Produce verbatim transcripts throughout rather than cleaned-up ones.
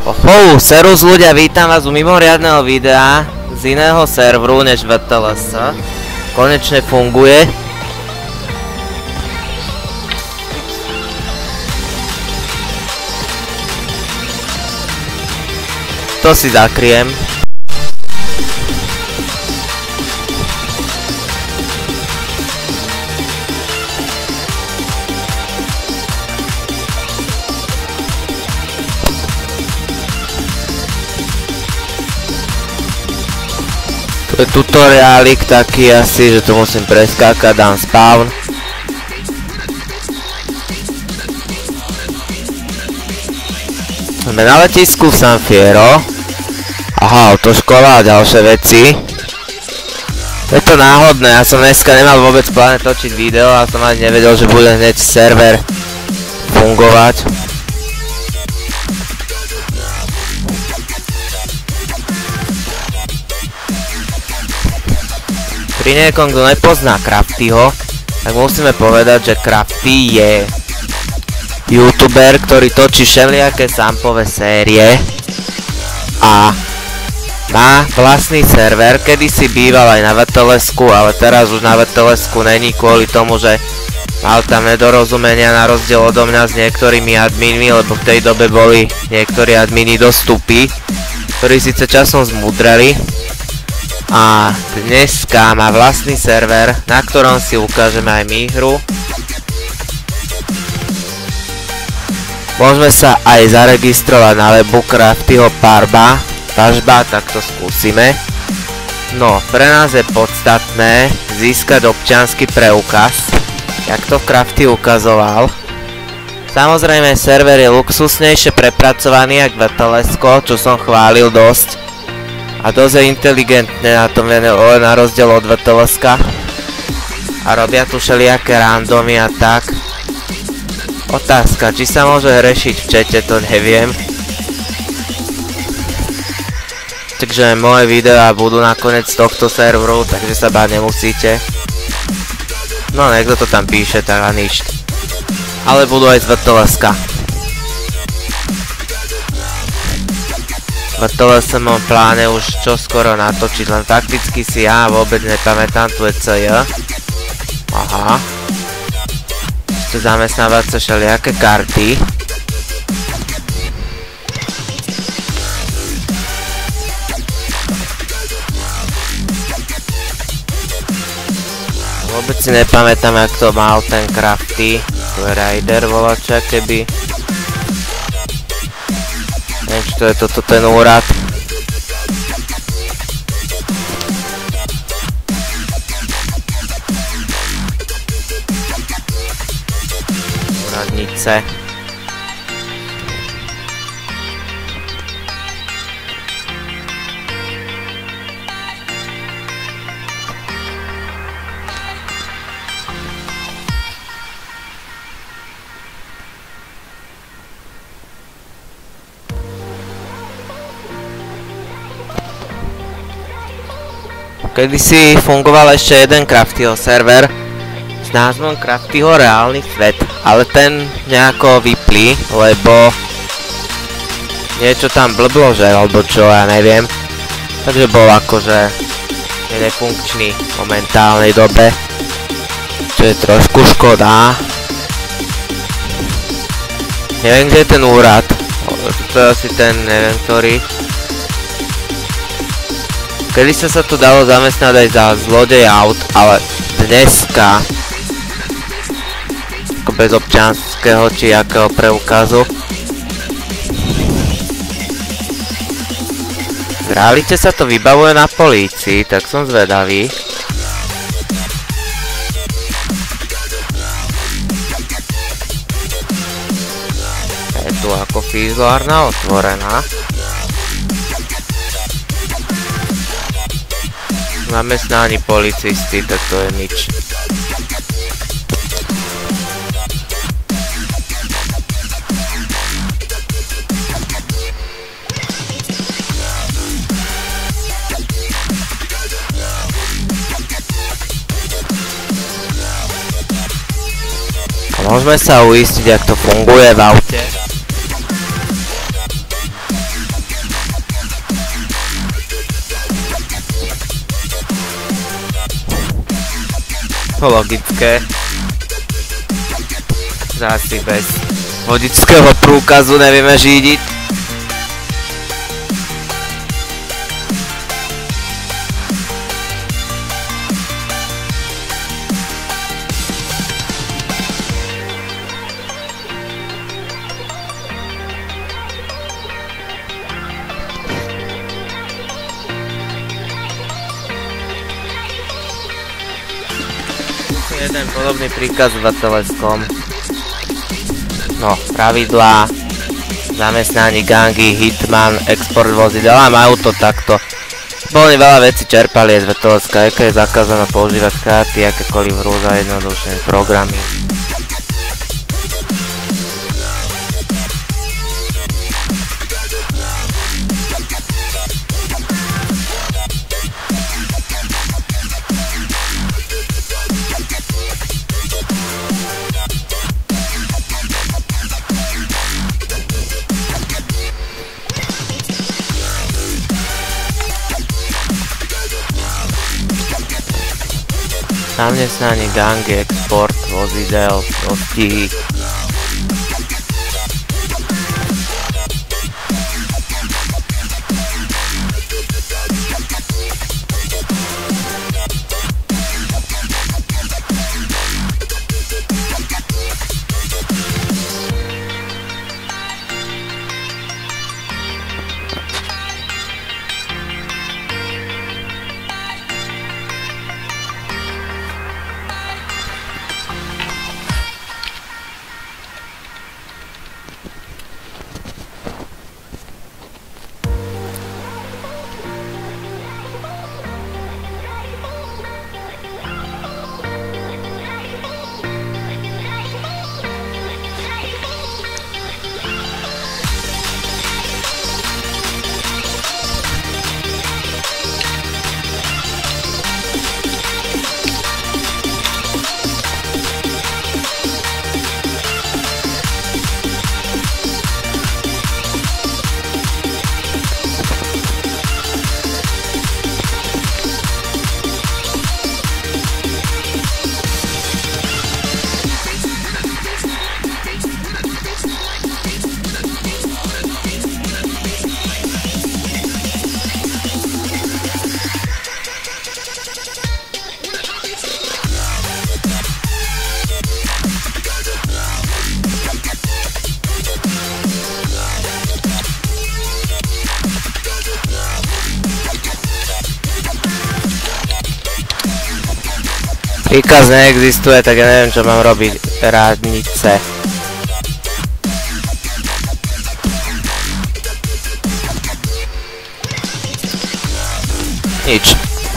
Oho, servus ľudia, vítam vás u mimoriadneho videa z iného serveru než vé té el es. Konečne funguje. To si zakriem. To je tutoriálik taký asi, že to musím preskákať, dám spawn. Sme na letisku v San Fierro. Aha, autoškola a ďalšie veci. Je to náhodné, ja som dneska nemal vôbec pláne točiť video a som ani nevedel, že bude hneď server fungovať. Pri niekom, kto nepozná Craftyho, tak musíme povedať, že Crafty je youtuber, ktorý točí všelijaké sampové série a má vlastný server. Kedysi býval aj na vé té el esku, ale teraz už na vé té el esku není kvôli tomu, že mal tam nedorozumenia na rozdiel odo mňa s niektorými adminmi, lebo v tej dobe boli niektorí admini dostupí, ktorí síce časom zmudreli. A dneska má vlastný server, na ktorom si ukážeme aj my hru. Môžeme sa aj zaregistrovať na webu Craftyho Parba, Pažba, tak to skúsime. No, pre nás je podstatné získať občiansky preukaz, jak to Crafty ukazoval. Samozrejme, server je luxusnejšie prepracovaný jak vé té el esko, čo som chválil dosť. A dosť je inteligentné na tom, len na rozdiel od vé té el eska. A robia tu všelijaké randomy a tak. Otázka, či sa môže hrešiť v čete, to neviem. Takže moje videá budú nakoniec z tohto serveru, takže sa báť nemusíte. No, niekto to tam píše, tak a nič. Ale budú aj z vé té el eska. vé té el es mám v pláne už čoskoro natočiť, len fakticky si ja vôbec nepamätám, tu je cé jé. Aha. Ešte zamestnávať sa všelijaké karty. Vôbec si nepamätám, jak to mal ten Crafty. Tu je Rider volača, keby... Neviem, či to je toto ten úrad. Úradnice. Kedysi fungoval ešte jeden Craftyho server s názvom Craftyho reálny svet, ale ten nejako vyplí, lebo niečo tam blblo, že, alebo čo, ja neviem. Takže bol akože nefunkčný v momentálnej dobe, čo je trošku škoda. Neviem, kde je ten úrad, to je asi ten, neviem ktorý. Kedy sa sa to dalo zamestnať aj za zlodej aut, ale dneska ako bez občianskeho či jakého preukazu. V realite sa to vybavuje na polícii, tak som zvedavý. Je tu ako fízlárna otvorená. Zamestnaní policisti, tak to je nič. A môžeme sa uistiť, jak to funguje v aute. logické. Asi bez vodičského prúkazu nevieme řídiť. Jeden podobný príkaz v teleskom. No, pravidlá, zamestnanie, gangy, hitman, export vozidel, a majú to takto. Boli veľa vecí čerpali z veteleska, aké je zakázané používať karty, akékoľvek rôzne jednodušné programy. Zamestnanie, gangy, export, vozidel, dostihy. Príkaz neexistuje, tak ja neviem, čo mám robiť. Radnice. Nič.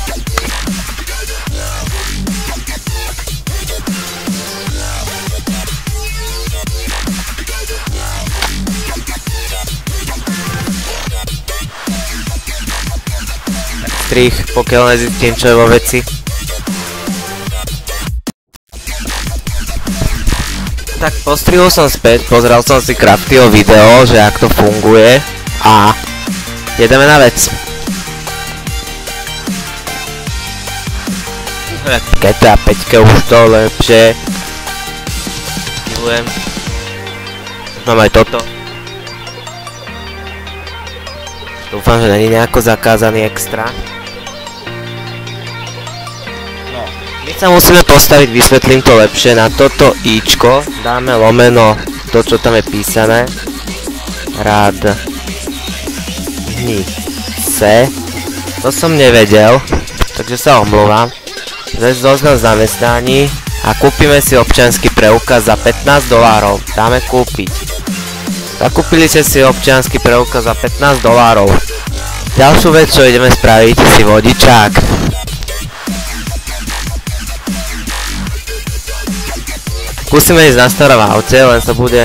Strich, pokiaľ nezistím, čo je vo veci. Tak postrihol som späť, pozrel som si Craftyho video, že ak to funguje a jedeme na vec. G T A päť už to lepšie. Milujem. Mám aj toto. Dúfam, že není nejako zakázaný extra. My sa musíme postaviť, vysvetlím to lepšie, na toto ičko dáme lomeno to, čo tam je písané. Rad ni se. To som nevedel, takže sa omluvám. Zase zoznam zamestnaní a kúpime si občiansky preukaz za pätnásť dolárov. Dáme kúpiť. Zakúpili ste si občiansky preukaz za pätnásť dolárov. Ďalšiu vec, čo ideme spraviť, si vodičák. Skúsime ísť na starom aute, len sa bude...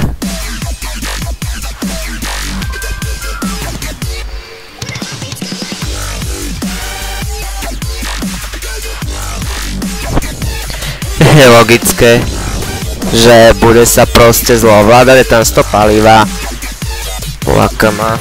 Je logické, že bude sa proste zlo ovládať, je tam sto paliva. Polaka má.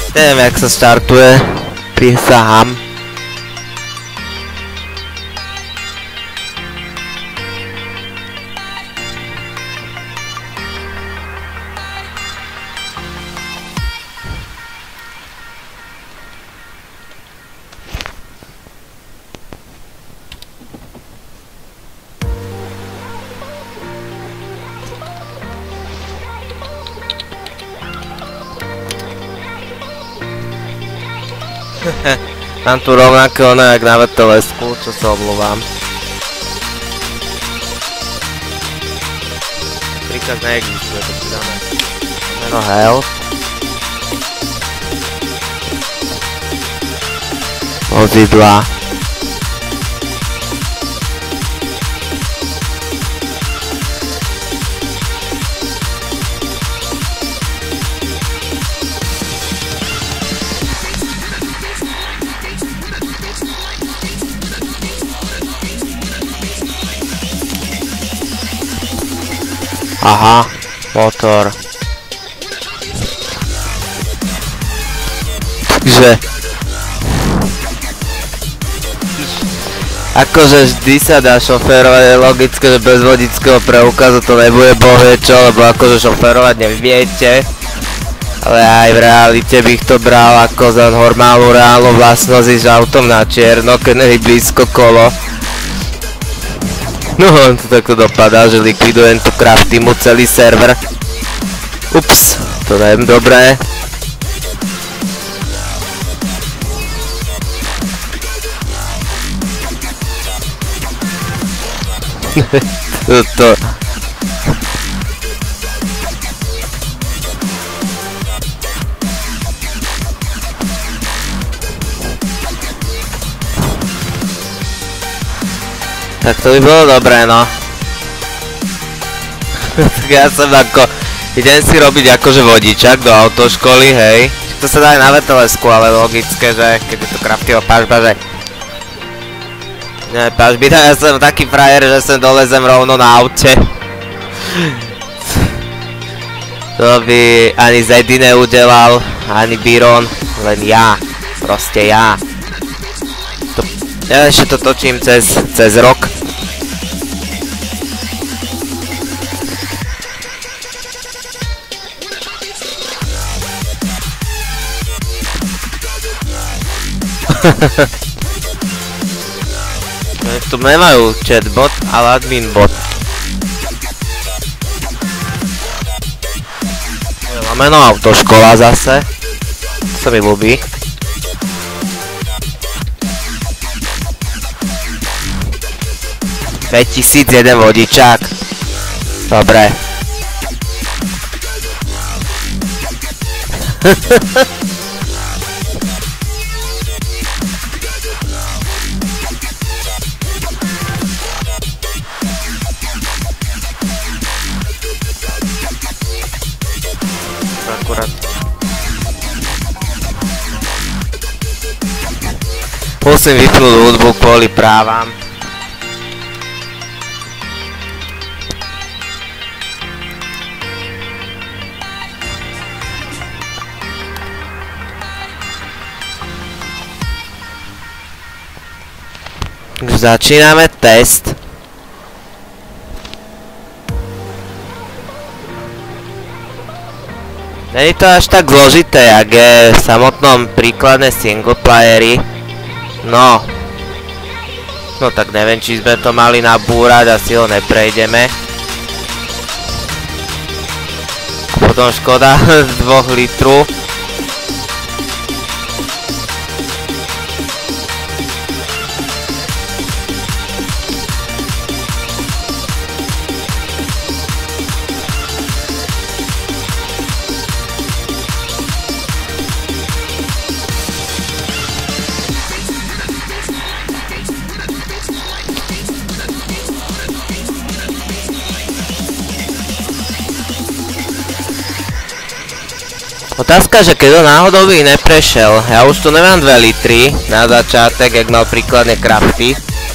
Neviem, jak sa startuje. Prisahám. Mám tu rovnaké ono jak na vé té lesku, čo sa obľúvam. Príkaz neexistuje, to si dáme meno health. Vozidla. Aha, motor. Takže akože vždy sa dá šoférovať, je logické, že bez vodického preukazu to nebude bohvie čo, lebo akože šoférovať neviete. Ale aj v realite bych to bral ako za normálnu reálnu vlastnosť ísť autom na čierno, keď nie je blízko kolo. No, to takto dopadá, že likvidujem tu Craftimu celý server. Ups, to neviem dobré. to... Tak to by bolo dobré, no. Tak ja som ako... Idem si robiť akože vodičak do autoškoly, hej. To sa dá aj na vé té lesku, ale logické, že keď je to Craftyho pažba, že... Nie, pažby, ja som taký frajer, že sem dolezem rovno na aute. To by ani Zedy neudelal, ani Byron, len ja. Proste ja. To... Ja ešte to točím cez, cez rok. Tu nemajú chatbot, ale admin bot. Máme no autoškola zase. To sa mi ľúbi. päťtisíc jeden vodičák. Dobre. Akurát. Musím vypnúť hudbu kvôli právam. Začíname test. Není to až tak zložité, jak je v samotnom príkladne singleplayeri. No. No tak neviem, či sme to mali nabúrať, asi ho neprejdeme. Potom škoda dvoch litru. Otázka, že keď to náhodou by neprešiel, ja už tu nemám dve litry na začiatek, jak mal príkladne Crafty.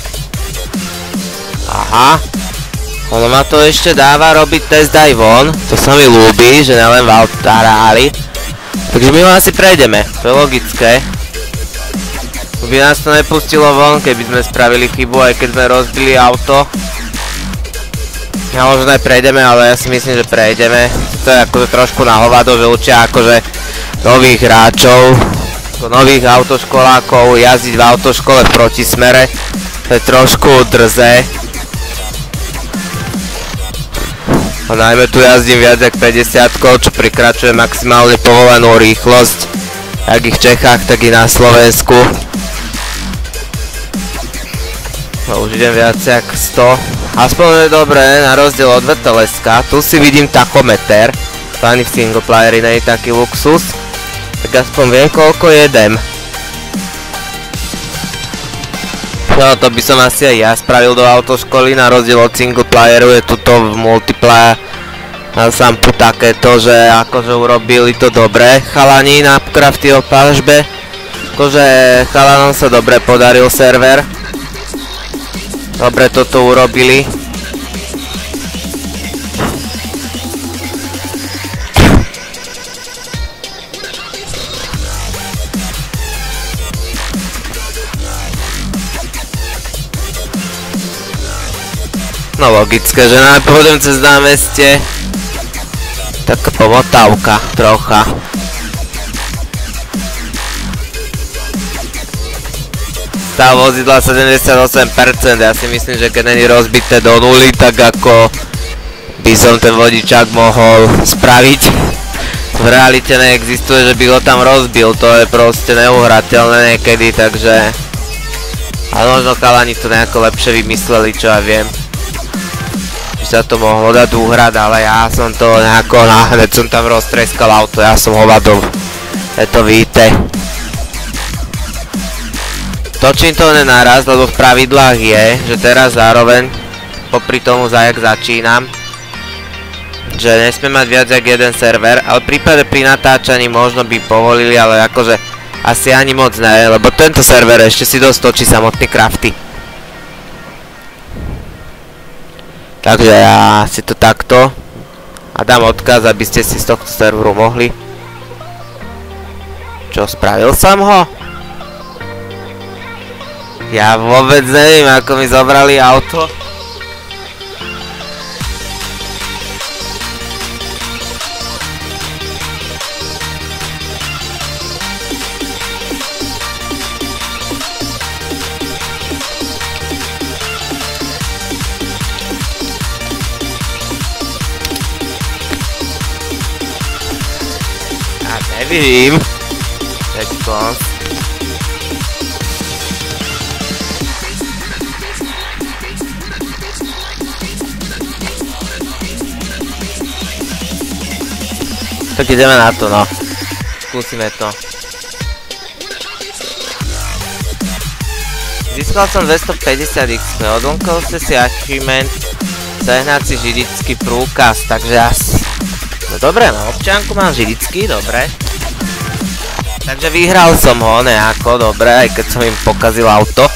Aha. Ono ma to ešte dáva robiť test aj von, to sa mi ľúbi, že nelen v autorári. Takže my ho asi prejdeme, to je logické. By nás to nepustilo von, keby sme spravili chybu, aj keď sme rozbili auto. Ja možno aj prejdeme, ale ja si myslím, že prejdeme. To je akože trošku na hovado, že učia akože nových hráčov, nových autoškolákov jazdiť v autoškole v protismere. To je trošku drzé. A najmä tu jazdím viac jak päťdesiatkou, čo prekračuje maximálne povolenú rýchlosť, jak i v Čechách, tak i na Slovensku. No už idem viac jak sto. Aspoň je dobré, na rozdiel od vé té el eska, tu si vidím tachometer. To ani v singleplayeri nie je taký luxus. Tak aspoň viem, koľko jedem. No to by som asi aj ja spravil do autoškoly, na rozdiel od singleplayeru je tuto v multiplayer na sampu takéto, že akože urobili to dobre chalani na Craftyho pažbe. Akože chalanom sa dobre podaril server. Dobre toto urobili. No logické, že nám pôjdem cez námestie. Taká pomotávka trocha. Stav vozidla sedemdesiatosem percent, ja si myslím, že keď není rozbité do nuly, tak ako by som ten vodičák mohol spraviť. V realite neexistuje, že by ho tam rozbil, to je proste neuhrateľné niekedy, takže... Ale možno chalani to nejako lepšie vymysleli, čo ja viem. By sa to mohlo dať úhrad, ale ja som to nejako, hneď som tam roztreskal auto, ja som hovadol. Je to víte. Točím to ne naraz, lebo v pravidlách je, že teraz zároveň, popri tomu zajak začínam, že nesmiem mať viac jak jeden server, ale v prípade pri natáčaní možno by povolili, ale akože asi ani moc ne, lebo tento server ešte si dosť točí samotný Crafty. Takže ja si to takto a dám odkaz, aby ste si z tohto serveru mohli. Čo, spravil som ho? Ja vôbec neviem, ako mi zobrali auto. Ja nevím. Teďko. Tak ideme na to, no. Skúsime to. Získal som dvestopäťdesiat iks pé, odlnkol ste si achievement sehnať si židický prúkaz, takže asi... No dobre, no občianku mám židický, dobre. Takže vyhral som ho nejako, dobre, aj keď som im pokazil auto.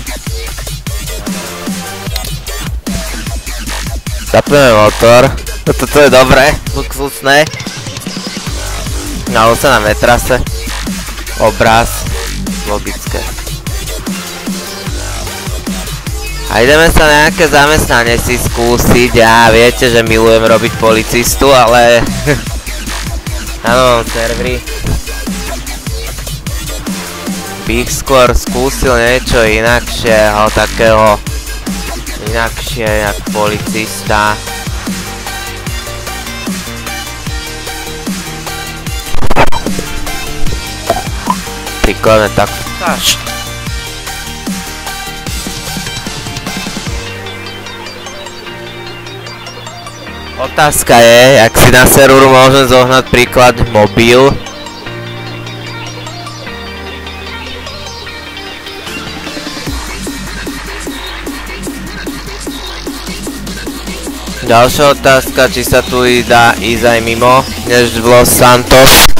Zapneme motor. Toto je dobré, luxusné. Nalo sa na vetrase. Obraz. Logické. A ideme sa nejaké zamestnanie si skúsiť. Ja viete, že milujem robiť policistu, ale... na novom serveri. Bych skôr skúsil niečo inakšieho, takého... inakšie, jak policista. Príkladne tak až. Otázka je, jak si na serveru môžem zohnať príklad mobil. Ďalšia otázka, či sa tu dá ísť aj mimo, než v Los Santos.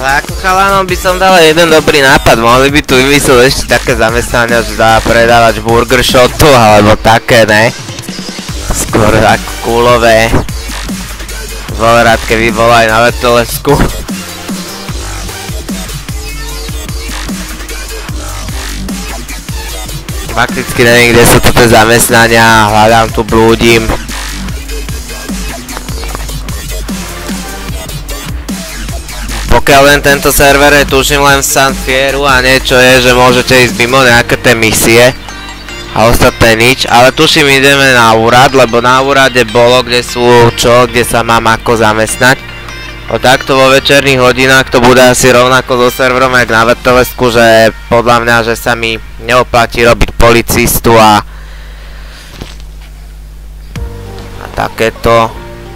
Ale ako chalanom by som dal jeden dobrý nápad, mohli by tu vymyslieť ešte také zamestnania, že dá predávať burger shotu, alebo také, ne? Skôr ako kúlové. Veľa rád, keby bola aj na vetolesku. Fakticky neviem, kde sú tu tie zamestnania, hľadám tu, blúdim. Pokiaľ len tento server je, tuším len v San Fierru a niečo je, že môžete ísť mimo nejaké tie misie a ostatné nič, ale tuším ideme na úrad, lebo na úrade bolo, kde sú čo, kde sa mám ako zamestnať. O takto vo večerných hodinách to bude asi rovnako so serverom jak na vetolesku, že podľa mňa, že sa mi neoplatí robiť policistu a a takéto.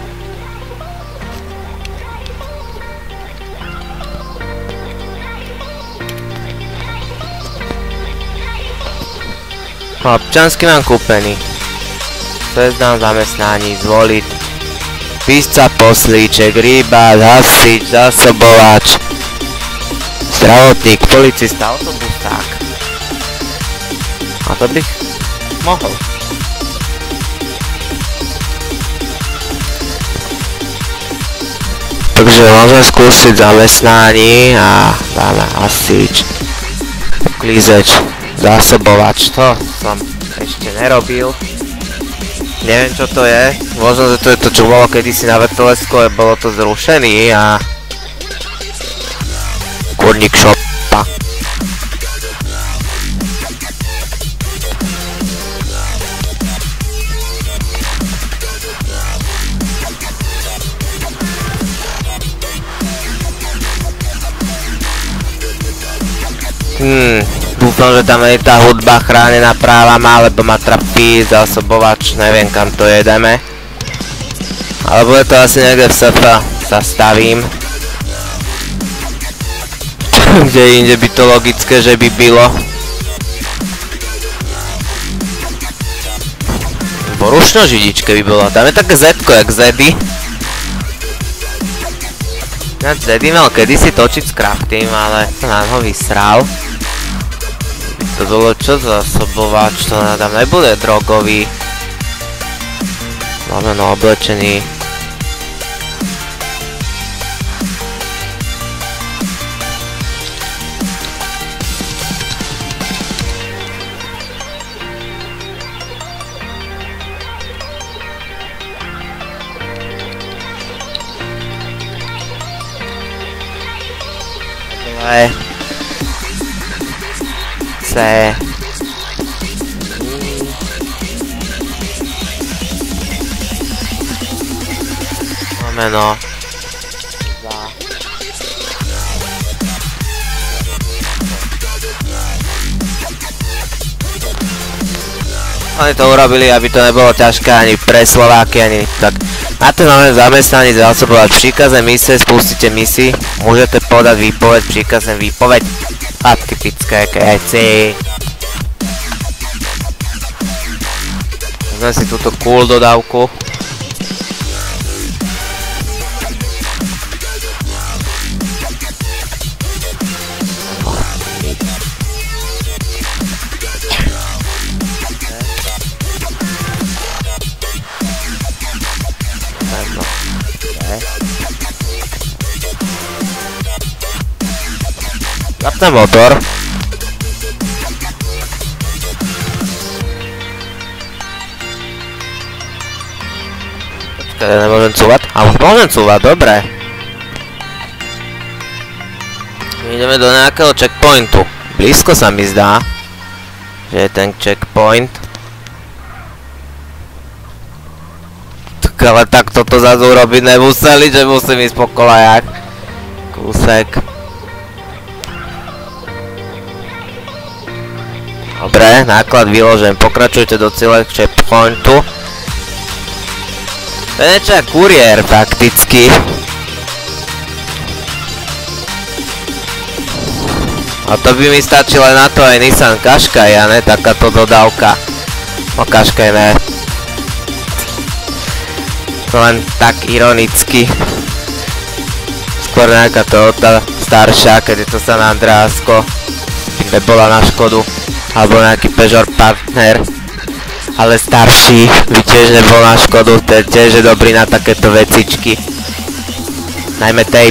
Občansky mám kúpený. Seznam zamestnaní, zvoliť. Písca, poslíček, rýba, hasič, zásobovač, zdravotník, policista, autobusák. A to bych mohol. Takže môžem skúsiť zamestnání a dáme hasič, klízeč, zásobovač, to som ešte nerobil. Neviem čo to je, možno, že to je to, čo bolo kedysi na vetolesku, ale bolo to zrušený a kurník šopa. Hmm, dúfam, že tam je tá hudba chránená právama, lebo ma trapí zásobovač, neviem kam to jedeme. Ale bude to asi niekde v es ef sa stavím. Kde inde by to logické, že by bylo. Porušno židičke by bolo, tam je také zetko jak Zedy. Zedy mal kedysi točiť s Craftim, ale sa na ho vysral. To bolo čo za zásobovač, to tam nebude drogový. Máme no oblečený. Dobre. C. Máme no. Za. Oni to urobili, aby to nebolo ťažké ani pre Slováky, ani tak. Na ten moment zamestnaní zásobovať príkazem misie, spustíte misi, môžete podať výpoveď, príkazem výpoveď. A typické keci. Vezmem si túto cool dodávku. Zapnem motor. Počkaj, ja nemôžem cúvať? A už môžem cúvať, dobre. Ideme do nejakého checkpointu. Blízko sa mi zdá, že je ten checkpoint. Tak ale tak toto zase urobiť nemuseli, že musím ísť po kolajách. Kúsek. Dobre, náklad vyložen, pokračujte do cieľa checkpointu. To je niečo jak kuriér fakticky. A to by mi stačilo aj na to aj Nissan Qashqai, a ne takáto dodávka. No Qashqai ne. To len tak ironicky. Skôr nejaká Toyota staršia, keď je to San Andreasko, by nebola na škodu, alebo nejaký Peugeot partner, ale starší by tiež nebol na škodu, ten tiež je dobrý na takéto vecičky, najmä tape.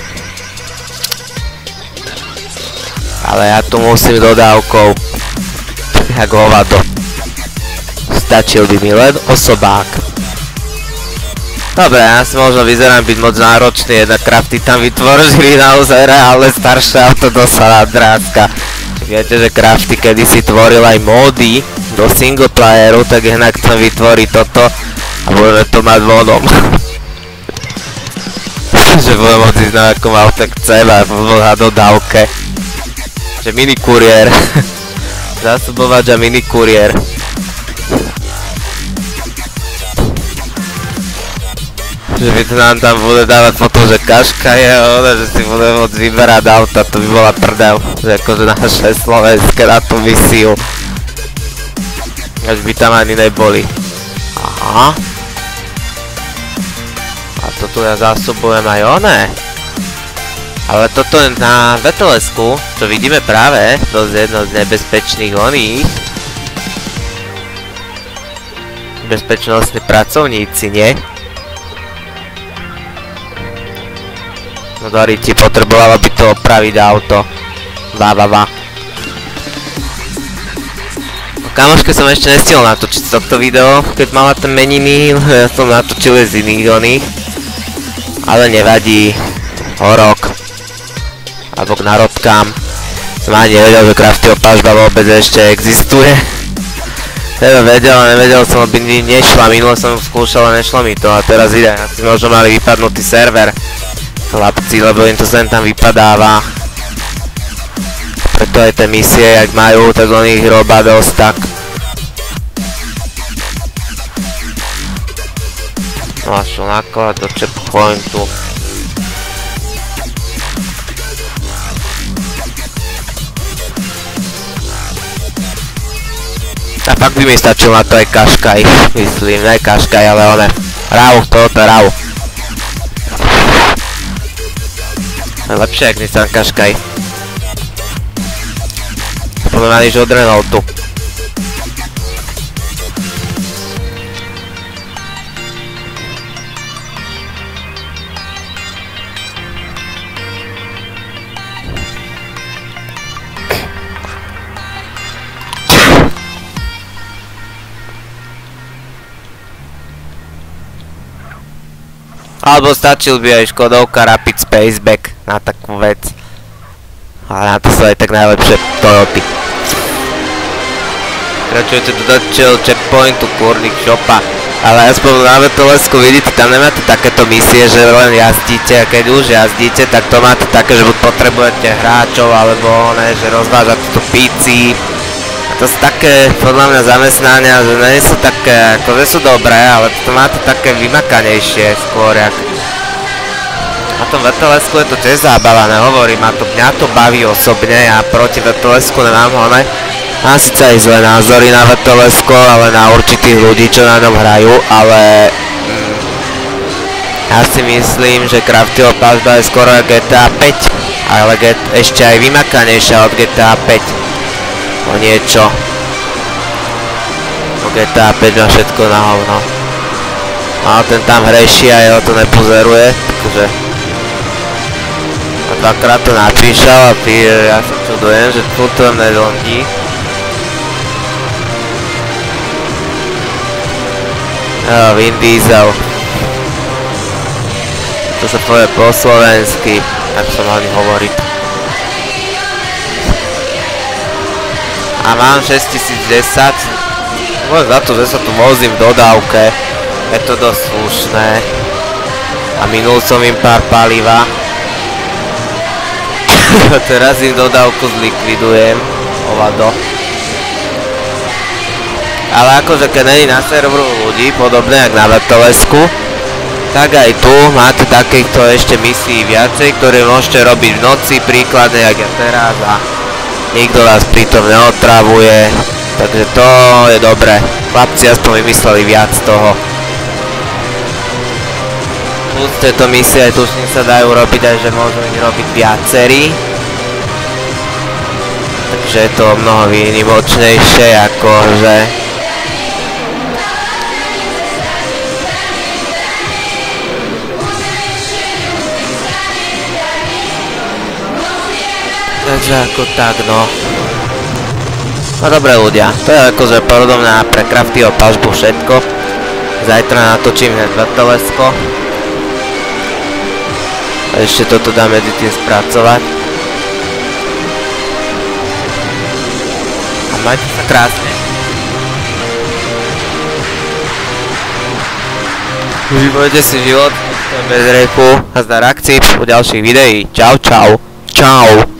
Ale ja tu musím dodávkou, jak hovado. Stačil by mi len osobák. Dobre, ja si možno vyzerám byť moc náročný, jedna Crafty tam vytvorili naozaj reálne staršie auto do San Andreaska. Viete, že Crafty kedysi tvoril aj módy do singleplayeru, tak jednak tam vytvorí toto a budeme to mať vonom. Že budem môcť ísť na akom aute chcem a budem na dodávke. Že mini kuriér. Zásobovač a mini kuriér. Že by to nám tam bude dávať potom, že kaška je, ale že si bude môcť vyberať auta, to by bola prdel. Že akože naše slovenské na tú misiu. Až by tam ani neboli. Aha. A to tu ja zásobujem aj oné. Ale toto na vé té esku, čo vidíme práve, to je jedno z nebezpečných oných. Bezpečnostní pracovníci, nie? No Dori ti potrebovalo by to opraviť auto. Vá, vá, vá. No, kamoške som ešte nestihol natočiť z tohto video, keď mala ten meniny, ja som natočil z iných oných. Ale nevadí. O rok. Alebo k narodkám. Som ani nevedel, že Craftyho pažba vôbec ešte existuje. Teda vedel, ale nevedel som, aby nešla. Minule som skúšal a nešlo mi to a teraz ide. Asi možno mali vypadnutý server. Chlapci, lebo im to sem tam vypadáva. Preto aj tie misie, jak majú, tak oni ich robia dosť tak. No a šlo nakladať do checkpointu. A fakt by mi stačil na to aj Qashqai, myslím, ne Qashqai, ale one. Rau, toto je Rau. Lepšie, jak Nissan Qashqai. Podľa mňa nič od Renaultu. Alebo stačil by aj Škodovka Rapid Spaceback na takú vec. Ale na to sú aj tak najlepšie Toyoty. Kračujete do dačeho checkpointu, kurník šopa. Ale aspoň na vé té esku vidíte, tam nemáte takéto misie, že len jazdíte a keď už jazdíte, tak to máte také, že buď potrebujete hráčov, alebo ne, že rozvážate tu píci. To sú také, podľa mňa, zamestnania, že nie sú také, akože sú dobré, ale to máte také vymakanejšie skôr, jak... Na tom vé té esku je to tiež zábava, nehovorím, a to mňa to baví osobne, ja proti vé té esku nemám hone. Mám síce aj zlé názory na vé té esku, ale na určitých ľudí, čo na ňom hrajú, ale... Mm, ja si myslím, že Craftyho pažba je skoro G T A päť, ale ešte aj vymakanejšia od G T A päť. O niečo. O G T A päť má všetko na hovno. Ale ten tam hreší a jeho to nepozeruje, takže... A dvakrát to napíšal a ty, ja sa čudujem, že tu to nedondí. Jo, Vin Diesel. To sa povie po slovensky, tak som mali hovoriť. A mám šesťtisícdesať. Môžem za to, že sa tu vozím v dodávke. Je to dosť slušné. A minul som im pár paliva. Teraz im dodávku zlikvidujem. Ovado. Ale akože keď není na serveru ľudí, podobne jak na vé té esku, tak aj tu máte takýchto ešte misií viacej, ktoré môžete robiť v noci, príkladne jak ja teraz a nikto vás pritom neotravuje, takže to je dobré. Chlapci aspoň vymysleli viac toho. Plus tieto misie tuším sa dajú robiť aj, že môžu ich robiť viacerí. Takže je to mnoho výnimočnejšie akože. Takže ako tak no. No dobre ľudia, to je akože podobné pre Craftyho pažbu všetko. Zajtra natočím hneď vrtolesko. A ešte toto dám medzi tým spracovať. A majte sa krásne. Užívajte si život bez riechu a zdar akcií po ďalších videí. Čau čau. Čau.